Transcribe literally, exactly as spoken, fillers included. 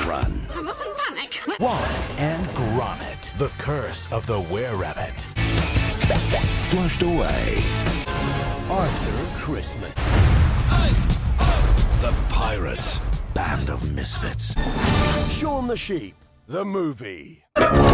run. I mustn't panic. Wallace and Gromit, the curse of the were-rabbit. Flushed away. Arthur Christmas. The Pirates, Band of Misfits. Shaun the Sheep, the movie.